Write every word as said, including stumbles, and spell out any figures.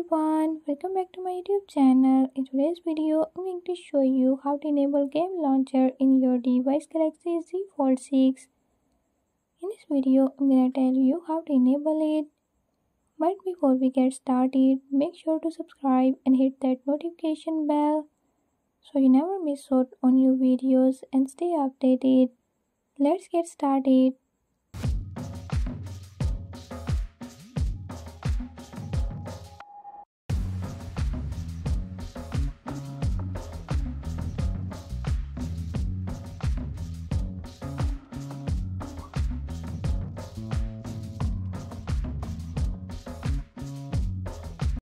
everyone, welcome back to my YouTube channel. In today's video, I'm going to show you how to enable game launcher in your device Galaxy Z Fold six. In this video, I'm going to tell you how to enable it. But before we get started, make sure to subscribe and hit that notification bell so you never miss out on new videos and stay updated. Let's get started.